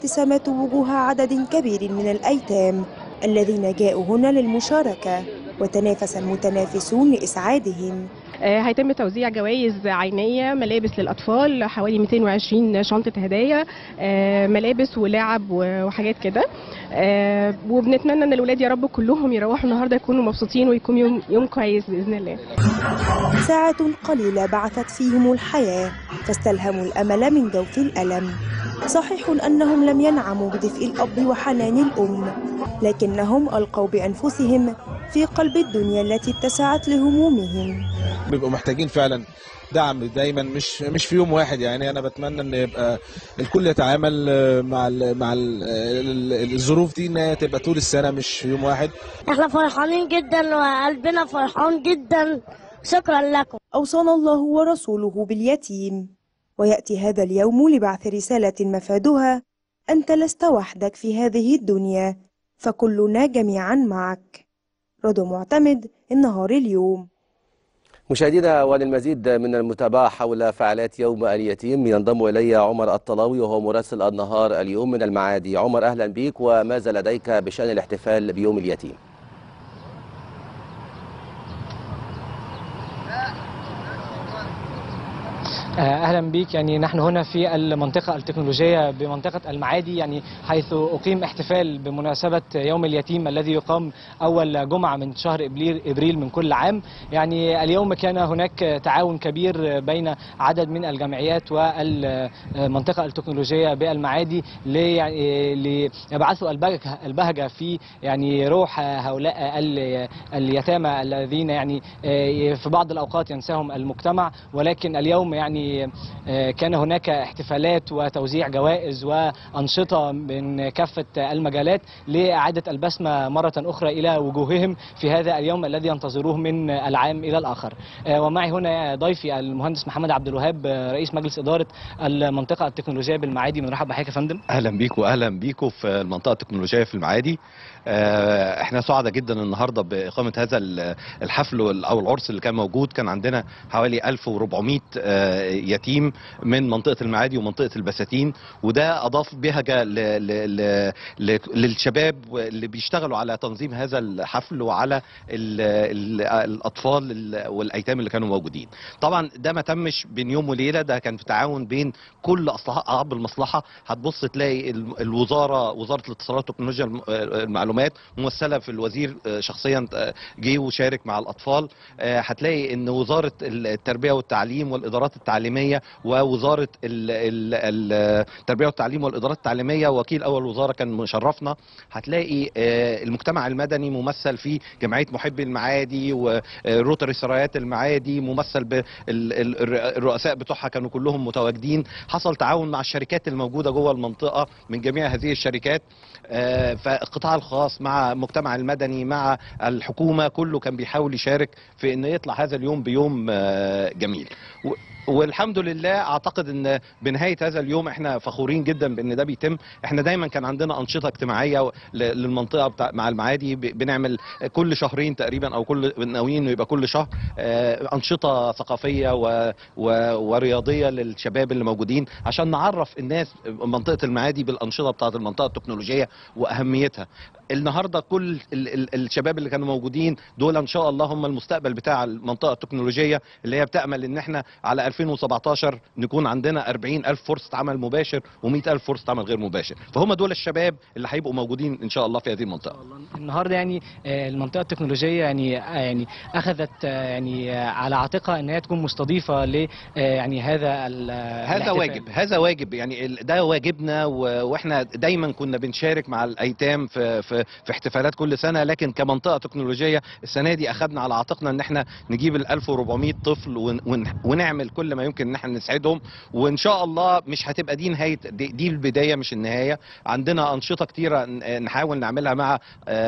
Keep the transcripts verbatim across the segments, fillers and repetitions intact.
الابتسامات وجوه عدد كبير من الأيتام الذين جاءوا هنا للمشاركة، وتنافس المتنافسون لإسعادهم. هيتم توزيع جوائز عينية، ملابس للأطفال، حوالي مئتين وعشرين شنطة هدايا، ملابس ولعب وحاجات كده. وبنتمنى ان الولاد يا رب كلهم يروحوا النهارده يكونوا مبسوطين ويكون يوم يوم كويس باذن الله. ساعات قليلة بعثت فيهم الحياة فاستلهموا الأمل من جوف الألم. صحيح أنهم لم ينعموا بدفء الأب وحنان الأم، لكنهم ألقوا بأنفسهم في قلب الدنيا التي اتسعت لهمومهم. بيبقوا محتاجين فعلا دعم دايما، مش مش في يوم واحد. يعني انا بتمنى ان يبقى الكل يتعامل مع ال مع ال الظروف دي انها تبقى طول السنه مش في يوم واحد. احنا فرحانين جدا وقلبنا فرحان جدا، شكرا لكم. أوصانا الله ورسوله باليتيم، ويأتي هذا اليوم لبعث رسالة مفادها أنت لست وحدك في هذه الدنيا، فكلنا جميعا معك. رضا معتمد، النهار اليوم. مشاهدينا، وللمزيد من المتابعة حول فعاليات يوم اليتيم ينضم إلي عمر الطلاوي وهو مراسل النهار اليوم من المعادي. عمر، أهلا بك، وماذا لديك بشأن الاحتفال بيوم اليتيم؟ اهلا بك. يعني نحن هنا في المنطقه التكنولوجيه بمنطقه المعادي، يعني حيث اقيم احتفال بمناسبه يوم اليتيم الذي يقام اول جمعه من شهر ابريل من كل عام. يعني اليوم كان هناك تعاون كبير بين عدد من الجمعيات والمنطقه التكنولوجيه بالمعادي ليبعثوا البهجه في يعني روح هؤلاء اليتامى الذين يعني في بعض الاوقات ينساهم المجتمع، ولكن اليوم يعني كان هناك احتفالات وتوزيع جوائز وأنشطة من كافة المجالات لإعادة البسمة مرة أخرى إلى وجوههم في هذا اليوم الذي ينتظروه من العام إلى الآخر. ومعي هنا ضيفي المهندس محمد عبد الوهاب، رئيس مجلس إدارة المنطقة التكنولوجية بالمعادي. بنرحب بحضرتك يا فندم. أهلا بيكم وأهلا بيكم في المنطقة التكنولوجية في المعادي. احنا سعداء جدا النهارده باقامه هذا الحفل او العرس اللي كان موجود. كان عندنا حوالي ألف وأربعمائة يتيم من منطقه المعادي ومنطقه البساتين، وده اضاف بهجه للشباب اللي بيشتغلوا على تنظيم هذا الحفل وعلى الاطفال والايتام اللي كانوا موجودين. طبعا ده ما تمش بين يوم وليله، ده كان في تعاون بين كل اصحاب المصلحه. هتبص تلاقي الوزاره، وزاره الاتصالات وتكنولوجيا المعلومات ممثله في الوزير شخصيا جه وشارك مع الاطفال. هتلاقي ان وزاره التربيه والتعليم والادارات التعليميه ووزاره التربيه والتعليم والادارات التعليميه وكيل اول وزاره كان مشرفنا. هتلاقي المجتمع المدني ممثل في جمعيه محبي المعادي وروتري سرايات المعادي، ممثل بالرؤساء بتوعها كانوا كلهم متواجدين. حصل تعاون مع الشركات الموجوده جوه المنطقه من جميع هذه الشركات، فالقطاع الخاص مع المجتمع المدني مع الحكومه كله كان بيحاول يشارك في ان يطلع هذا اليوم بيوم جميل. والحمد لله اعتقد ان بنهايه هذا اليوم احنا فخورين جدا بان ده بيتم. احنا دايما كان عندنا انشطه اجتماعيه للمنطقه بتاع مع المعادي، بنعمل كل شهرين تقريبا او كل ناويين انه يبقى كل شهر انشطه ثقافيه و... و... ورياضيه للشباب اللي موجودين عشان نعرف الناس منطقه المعادي بالانشطه بتاعه المنطقه التكنولوجيه واهميتها. النهارده كل ال ال الشباب اللي كانوا موجودين دول ان شاء الله هم المستقبل بتاع المنطقه التكنولوجيه اللي هي بتامل ان احنا على ألفين وسبعتاشر نكون عندنا أربعين ألف فرصه عمل مباشر ومئة ألف فرصه عمل غير مباشر، فهم دول الشباب اللي هيبقوا موجودين ان شاء الله في هذه المنطقه. النهارده يعني المنطقه التكنولوجيه يعني يعني اخذت يعني على عاتقها ان هي تكون مستضيفه ل يعني هذا هذا واجب، هذا واجب يعني ده واجبنا، واحنا دايما كنا بنشارك مع الايتام في في في احتفالات كل سنه، لكن كمنطقه تكنولوجيه السنه دي اخذنا على عاتقنا ان احنا نجيب ال ألف وأربعمائة طفل ونعمل كل ما يمكن ان احنا نسعدهم. وان شاء الله مش هتبقى دي نهايه، دي, دي البدايه مش النهايه. عندنا انشطه كتيره نحاول نعملها مع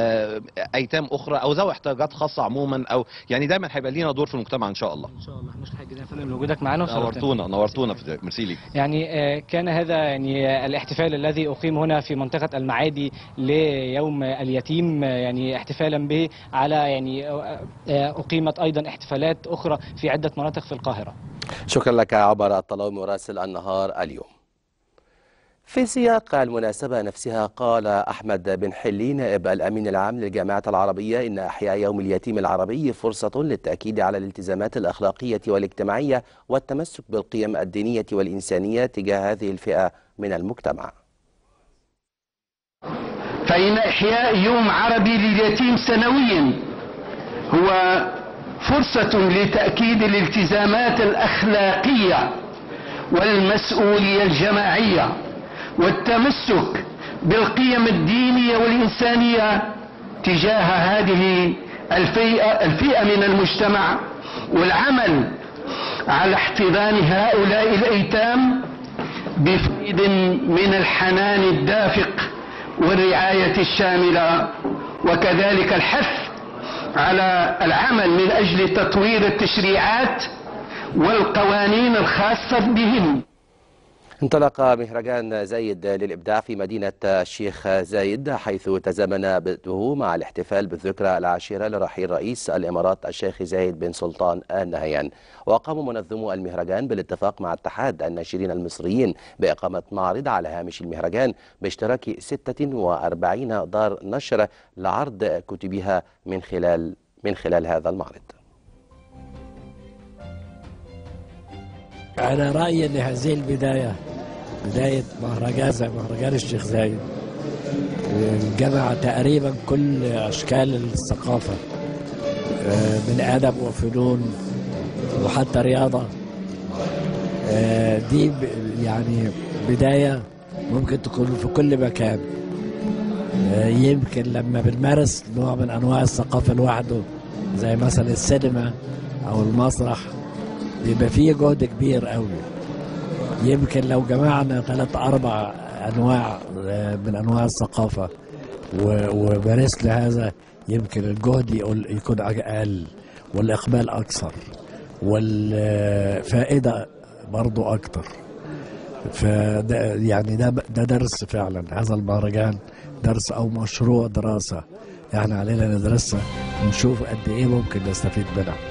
ايتام اخرى او ذوي احتياجات خاصه عموما، او يعني دايما هيبقى لينا دور في المجتمع ان شاء الله. ان شاء الله. نشكر حضرتك جدا لوجودك معانا نورتونا نورتونا في ميرسي ليك. يعني كان هذا يعني الاحتفال الذي اقيم هنا في منطقه المعادي ليوم اليتيم، يعني احتفالا به على يعني اقيمت ايضا احتفالات اخرى في عده مناطق في القاهره. شكرا لك عمر الطلاوي مراسل النهار اليوم. في سياق المناسبة نفسها قال أحمد بن حلي نائب الأمين العام للجامعة العربية إن إحياء يوم اليتيم العربي فرصة للتأكيد على الالتزامات الأخلاقية والاجتماعية والتمسك بالقيم الدينية والإنسانية تجاه هذه الفئة من المجتمع. فإن إحياء يوم عربي لليتيم سنويا هو فرصة لتأكيد الالتزامات الأخلاقية والمسؤولية الجماعية والتمسك بالقيم الدينية والإنسانية تجاه هذه الفئة, الفئة من المجتمع، والعمل على احتضان هؤلاء الأيتام بفيض من الحنان الدافق والرعاية الشاملة، وكذلك الحث على العمل من أجل تطوير التشريعات والقوانين الخاصة بهم. انطلق مهرجان زايد للإبداع في مدينة الشيخ زايد، حيث تزامن بدءه مع الاحتفال بالذكرى العاشرة لرحيل رئيس الإمارات الشيخ زايد بن سلطان آل نهيان. وقام منظمو المهرجان بالاتفاق مع اتحاد الناشرين المصريين بإقامة معرض على هامش المهرجان باشتراك ستة وأربعين دار نشر لعرض كتبها من خلال من خلال هذا المعرض. أنا رأيي أن هذه البداية بداية مهرجان زي مهرجان الشيخ زايد جمع تقريبا كل أشكال الثقافة من أدب وفنون وحتى رياضة. دي يعني بداية ممكن تكون في كل مكان. يمكن لما بنمارس نوع من أنواع الثقافة لوحده زي مثلا السينما أو المسرح بيبقى فيه جهد كبير قوي. يمكن لو جمعنا ثلاث أربع أنواع من أنواع الثقافة ومارسنا هذا يمكن الجهد يكون أقل والإقبال أكثر والفائدة برضو أكتر. فده يعني ده ده درس فعلا، هذا المهرجان درس أو مشروع دراسة يعني علينا ندرسها ونشوف قد إيه ممكن نستفيد منها.